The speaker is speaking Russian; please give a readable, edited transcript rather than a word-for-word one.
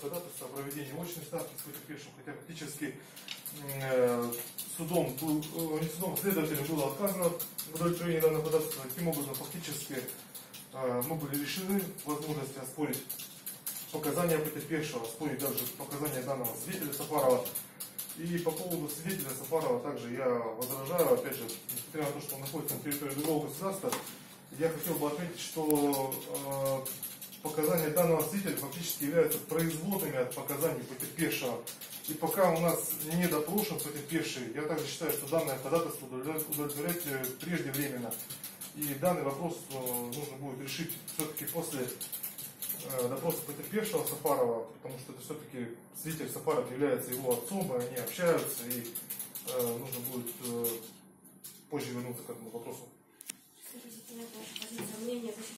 ходатайство о проведении очной ставки с потерпевшим, хотя фактически судом, не судом, следователем было отказано в удовлетворении данного ходатайства. Таким образом, фактически мы были лишены возможности оспорить показания потерпевшего, оспорить даже показания данного свидетеля Сафарова. И по поводу свидетеля Сафарова также я возражаю, опять же, несмотря на то, что он находится на территории другого государства, я хотел бы отметить, что показания данного свидетеля фактически являются производными от показаний потерпевшего. И пока у нас не допрошен потерпевший, я также считаю, что данное ходатайство удовлетворять преждевременно. И данный вопрос нужно будет решить все-таки после допроса потерпевшего Сафарова, потому что это все-таки свидетель Сафаров является его отцом, и они общаются, и нужно будет позже вернуться к этому вопросу.